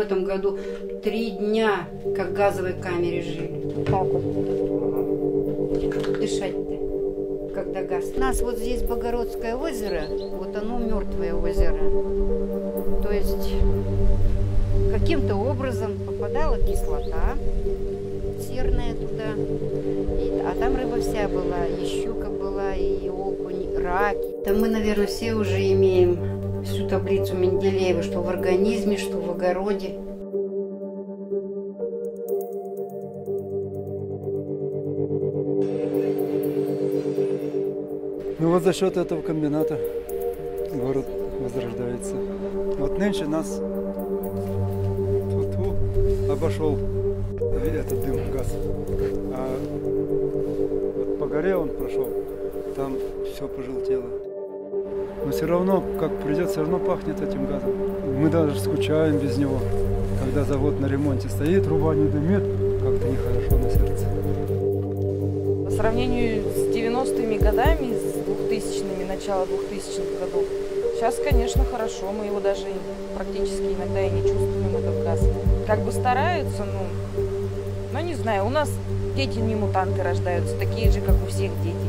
этом году 3 дня как в газовой камере жили. Как вот? Дышать-то, когда газ. У нас вот здесь Богородское озеро, вот оно мертвое озеро. То есть каким-то образом попадала кислота серная туда, а там рыба вся была, и щука была, и окунь, раки. Да мы, наверное, все уже имеем всю таблицу Менделеева, что в организме, что в огороде. Ну вот за счет этого комбината город возрождается. Вот нынче нас обошел этот дым, газ. А вот по горе он прошел, там все пожелтело. Но все равно, как придет, все равно пахнет этим газом. Мы даже скучаем без него. Когда завод на ремонте стоит, труба не дымит, как-то нехорошо на сердце. По сравнению с 90-ми годами, с 2000-ми, начало 2000-х годов, сейчас, конечно, хорошо. Мы его даже практически иногда и не чувствуем, этот газ. Как бы стараются, ну не знаю, у нас дети не мутанты рождаются, такие же, как у всех дети.